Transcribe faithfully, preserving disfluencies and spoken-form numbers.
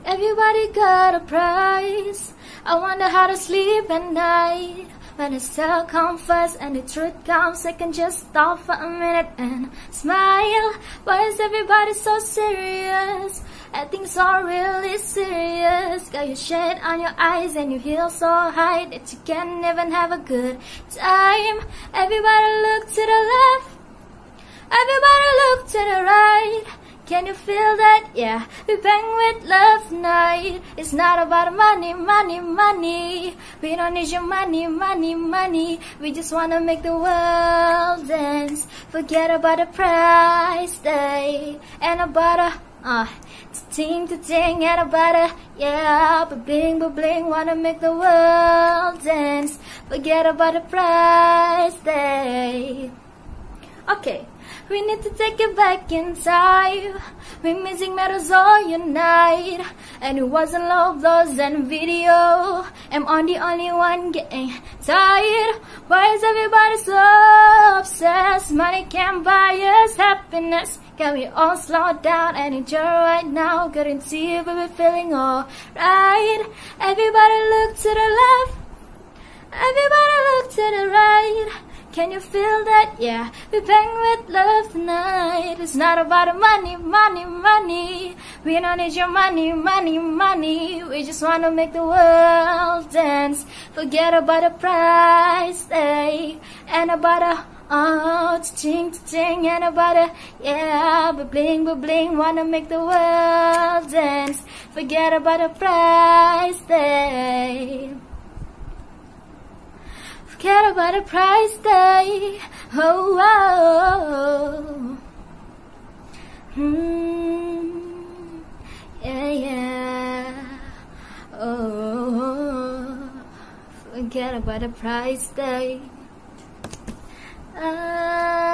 Everybody got a price. I wonder how to sleep at night when the cell comes first and the truth comes. I can just stop for a minute and smile. Why is everybody so serious? I think it's all really serious. Got your shade on your eyes and you heal so high that you can't even have a good time. Everybody look to the left, everybody look to the right. Can you feel that? Yeah, we bang with love tonight. It's not about money, money, money. We don't need your money, money, money. We just wanna make the world dance. Forget about the price tag and about a uh, ting to ting and about a yeah, but bling, but bling. Wanna make the world dance. Forget about the price tag. Okay. We need to take it back in time. We're missing metals all unite. And it wasn't love, blows and video. Am I the only one getting tired? Why is everybody so obsessed? Money can't buy us happiness. Can we all slow down and enjoy right now? Couldn't see if we were feeling alright. Everybody look to the left, everybody look to the right. Can you feel that? Yeah, we bang with love tonight. It's not about the money, money, money. We don't need your money, money, money. We just wanna make the world dance. Forget about the price tag and about a oh, ching, ching, and about a yeah, but bling, but bling. Wanna make the world dance. Forget about the price tag. Forget about the price tag. Oh, oh, oh. Mm, yeah, yeah. Oh, forget about the price tag. Ah.